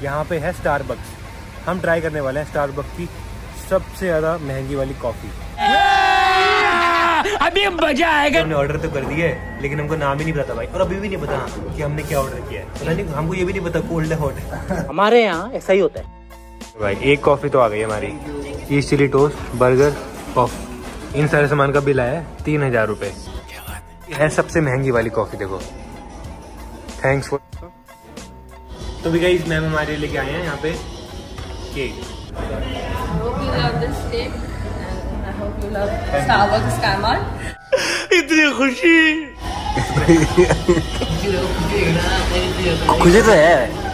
यहाँ पे है स्टारबक्स। हम ट्राई करने वाले हैं स्टारबक्स की सबसे ज़्यादा महंगी वाली कॉफ़ी। अभी मजा आएगा। हमने ऑर्डर तो कर दिया है लेकिन हमको नाम ही नहीं पता भाई, और अभी भी नहीं पता कि हमने क्या ऑर्डर किया है। पता नहीं, हमको ये भी नहीं पता कोल्ड है हॉट है। हमारे यहाँ ऐसा ही होता है भाई। एक कॉफ़ी तो आ गई हमारी, cheese chilli toast, burger, coffee, इन सारे सामान का बिल आया है 3000 रुपये। है सबसे महंगी वाली कॉफ़ी, देखो। Thanks for. तो भी गाइस मैम हमारे लेके आए हैं यहाँ पे केक। इतनी खुशी खुशी तो है।